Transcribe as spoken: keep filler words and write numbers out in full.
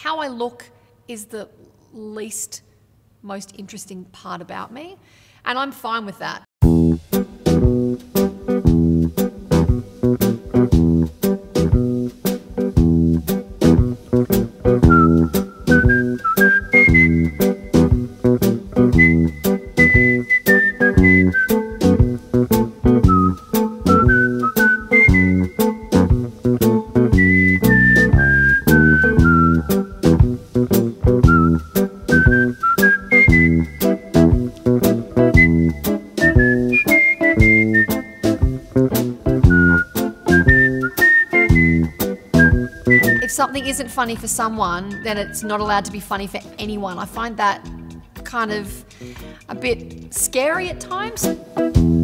how I look is the least most interesting part about me, and I'm fine with that. If something isn't funny for someone, then it's not allowed to be funny for anyone. I find that kind of a bit scary at times.